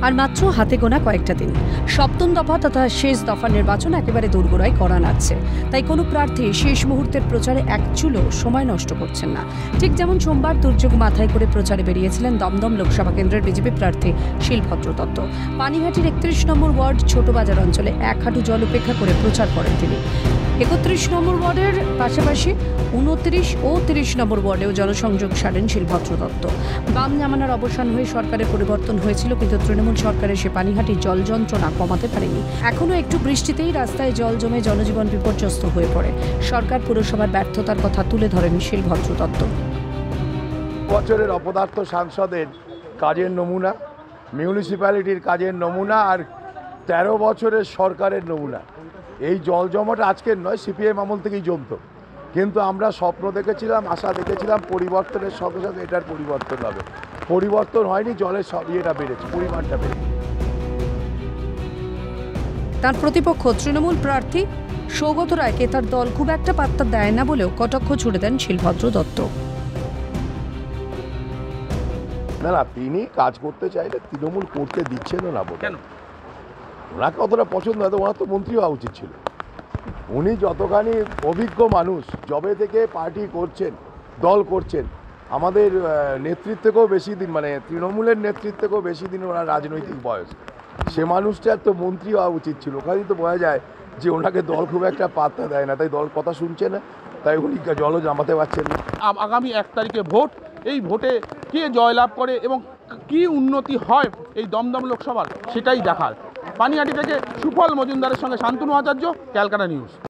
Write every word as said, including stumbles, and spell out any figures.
আর মাত্র হাতে গোনা কয়েকটা দিন সপ্তম দফা তথা শেষ দফা নির্বাচন একেবারে দোরগোড়ায় করা নাড়ছে। তাই কোনো প্রার্থী শেষ মুহূর্তের প্রচারে এক চুলও সময় নষ্ট করছেন না। ঠিক যেমন সোমবার দুর্যোগ মাথায় করে প্রচারে বেরিয়েছিলেন দমদম লোকসভা কেন্দ্রের বিজেপি প্রার্থী শিলভদ্র দত্ত। পানিঘাটির একত্রিশ নম্বর ওয়ার্ড ছোটবাজার অঞ্চলে এক হাঁটু জল উপেক্ষা করে প্রচার করেন তিনি। একত্রিশ নম্বর ওয়ার্ডের পাশাপাশি উনত্রিশ ও তিরিশ নম্বর ওয়ার্ডেও জনসংযোগ সারেন শিলভদ্র দত্ত। বাম জামানার অবসান হয়ে সরকারের পরিবর্তন হয়েছিল, কিন্তু তৃণমূল সরকারের সে পানিঘাটির জল যন্ত্রণা কমাতে পারেনি। এখনও একটু বৃষ্টিতেই রাস্তায় জল জমে জনজীবন বিপর্যস্ত হয়ে পড়ে। সরকার পুরসভার ব্যর্থতার কথা তুলে ধরেন শিলভদ্র দত্ত। বছরের অপদার্থ সাংসদের কাজের নমুনা, মিউনিসিপ্যালিটির কাজের নমুনা আর তেরো বছরের সরকারের নমুনা। এই জল জমাটা আজকের নয়, সিপিএম আমল থেকেই জমতো, কিন্তু আমরা স্বপ্ন দেখেছিলাম, আশা দেখেছিলাম পরিবর্তনের সঙ্গে সঙ্গে এটার পরিবর্তন হবে। পরিবর্তন হয়নি, জলের সব ইয়েটা বেড়েছে, পরিমাণটা বেড়েছে। তার প্রতিপক্ষ তৃণমূল প্রার্থী সৌগত রায়কে তার দল খুব একটা পাত্তা দেয় না বলেও কটাক্ষ ছুড়ে দেন শিলভদ্র দত্ত। না না, তিনি কাজ করতে চাইলে তৃণমূল করতে দিচ্ছেন না। কেন? ওনাকে অতটা পছন্দ হয়তো, ওনার তো মন্ত্রী হওয়া উচিত ছিল। উনি যতখানি অভিজ্ঞ মানুষ, জবে থেকে পার্টি করছেন, দল করছেন, আমাদের নেতৃত্বকেও বেশি দিন, মানে তৃণমূলের নেতৃত্বকেও বেশি দিন ওনার রাজনৈতিক বয়স। সে মানুষটার তো মন্ত্রী হওয়া উচিত ছিল। ওখানেই তো বোঝা যায় যে ওনাকে দল খুব একটা পাত্তা দেয় না, তাই দল কথা শুনছে না, তাই উনি জলও জামাতে পারছেন না। আগামী এক তারিখে ভোট, এই ভোটে কে জয়লাভ করে এবং কি উন্নতি হয় এই দমদম লোকসভার, সেটাই দেখার। পানিহাটি থেকে সুফল মজুমদারের সঙ্গে শান্তনু আচার্য, ক্যালকাটা নিউজ।